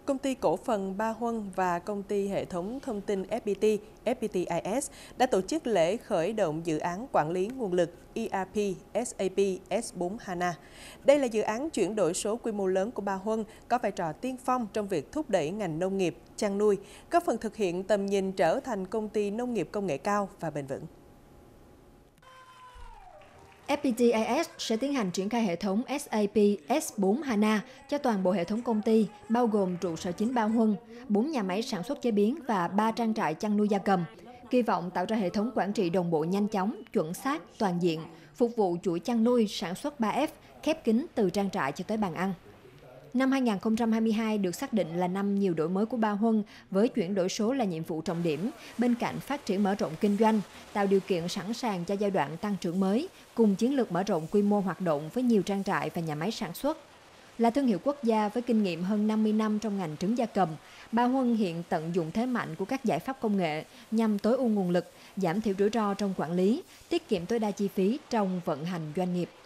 Công ty cổ phần Ba Huân và công ty hệ thống thông tin FPT, FPTIS đã tổ chức lễ khởi động dự án quản lý nguồn lực ERP SAP S4HANA. Đây là dự án chuyển đổi số quy mô lớn của Ba Huân, có vai trò tiên phong trong việc thúc đẩy ngành nông nghiệp, chăn nuôi, góp phần thực hiện tầm nhìn trở thành công ty nông nghiệp công nghệ cao và bền vững. FPTIS sẽ tiến hành triển khai hệ thống SAP S4HANA cho toàn bộ hệ thống công ty, bao gồm trụ sở chính Ba Huân, 4 nhà máy sản xuất chế biến và 3 trang trại chăn nuôi gia cầm. Kỳ vọng tạo ra hệ thống quản trị đồng bộ nhanh chóng, chuẩn xác, toàn diện, phục vụ chuỗi chăn nuôi sản xuất 3F, khép kín từ trang trại cho tới bàn ăn. Năm 2022 được xác định là năm nhiều đổi mới của Ba Huân, với chuyển đổi số là nhiệm vụ trọng điểm, bên cạnh phát triển mở rộng kinh doanh, tạo điều kiện sẵn sàng cho giai đoạn tăng trưởng mới, cùng chiến lược mở rộng quy mô hoạt động với nhiều trang trại và nhà máy sản xuất. Là thương hiệu quốc gia với kinh nghiệm hơn 50 năm trong ngành trứng gia cầm, Ba Huân hiện tận dụng thế mạnh của các giải pháp công nghệ nhằm tối ưu nguồn lực, giảm thiểu rủi ro trong quản lý, tiết kiệm tối đa chi phí trong vận hành doanh nghiệp.